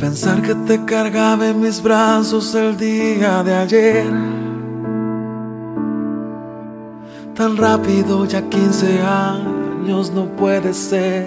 Pensar que te cargaba en mis brazos el día de ayer, tan rápido, ya 15 años no puede ser.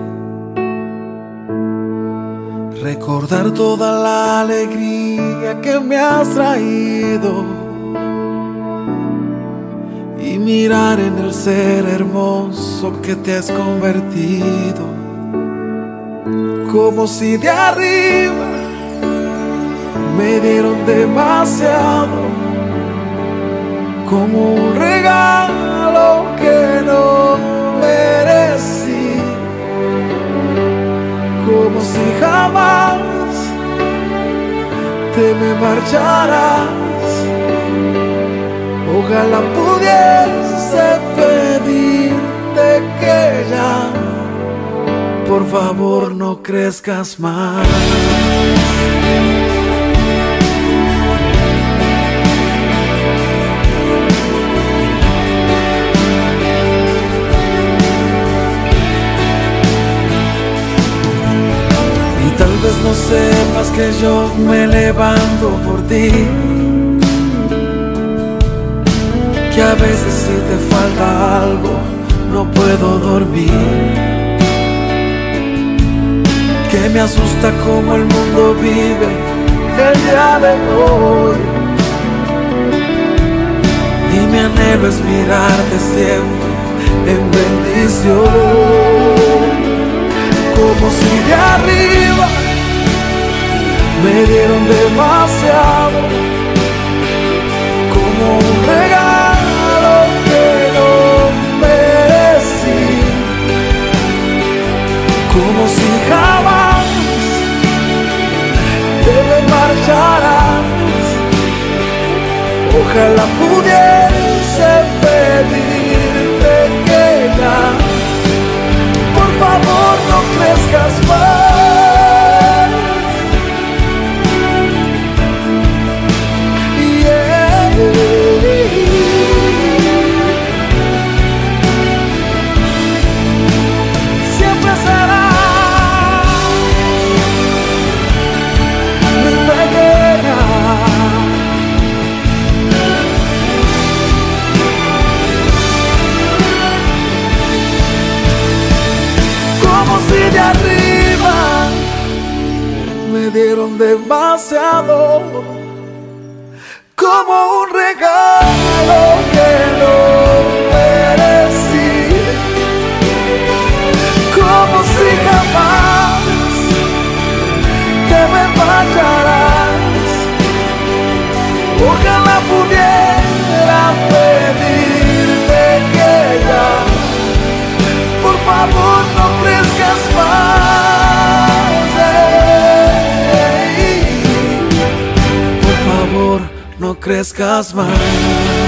Recordar toda la alegría que me has traído y mirar en el ser hermoso que te has convertido. Como si de arriba me dieron demasiado, como un regalo que no merecí, como si jamás te me marcharas. Ojalá pudiese pedirte que ya, por favor, no crezcas más. Y tal vez no sepas que yo me levanto por ti, que a veces si te falta algo no puedo dormir, que me asusta cómo el mundo vive el día de hoy, y mi anhelo es mirarte siempre en bendición, como si de arriba me dieron demasiado, como un regalo que no merecí, como si jamás te me marcharás. Ojalá pudiese pedirte que ya, por favor, no crezcas más. Siempre será mi pequeña, como si de arriba me dieron demasiado, como un regalo que no merecí, como si jamás te me marcharás. Ojalá pudiera pedirte que ya, por favor, no crezcas más. Por favor, no crezcas más.